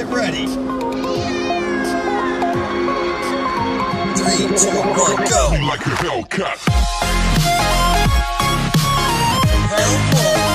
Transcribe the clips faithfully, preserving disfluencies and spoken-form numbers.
Get ready. Three, two, one, go. Like a Hellcat. Round one.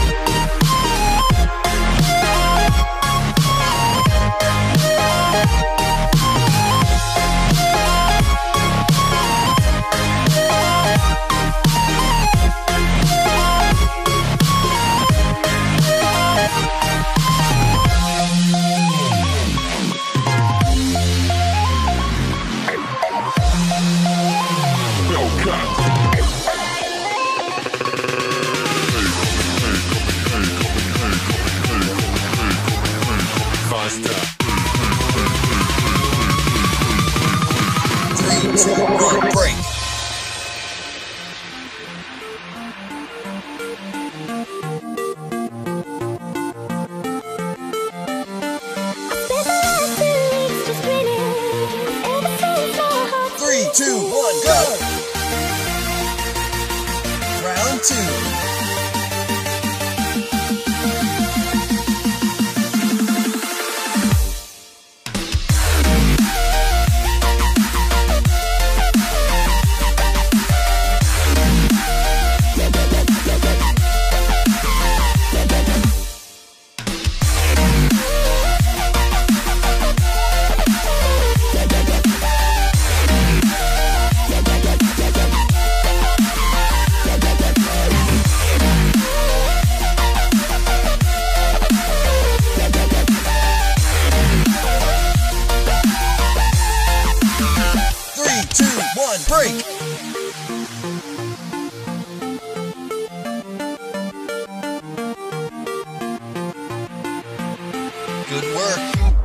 Three, two, one, break. Three, two, one, go. Round two. Three, two, one, break! Good work.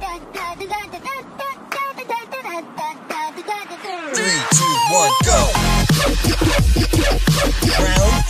Three, two, one, go! Round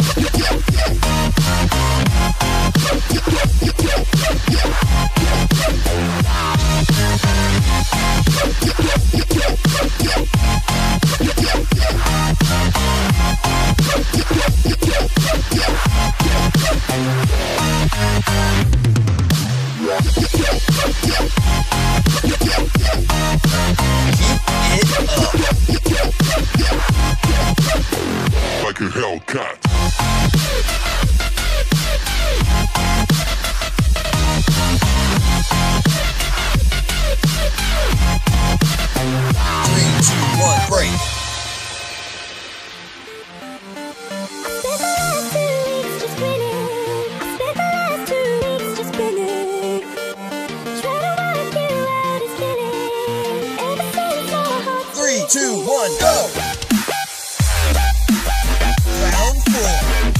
Like a Hellcat. Three, two, one, break. Three, two, one, go! Round four.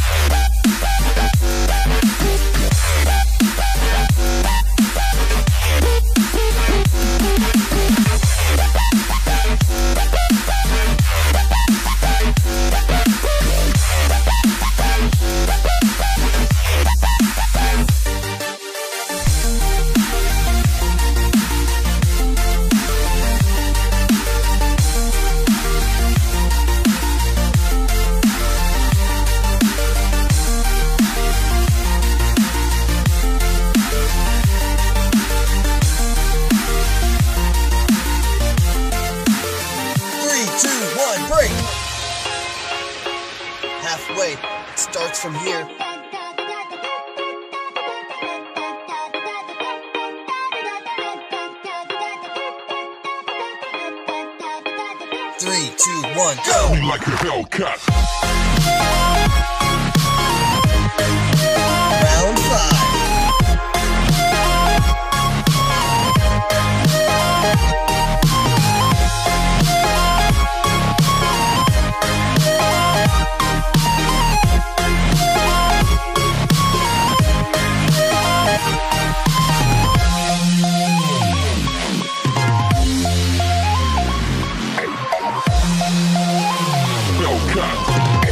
Break! Halfway, it starts from here. Three, two, one, go! Like a Hellcat. Round five. Hellcat.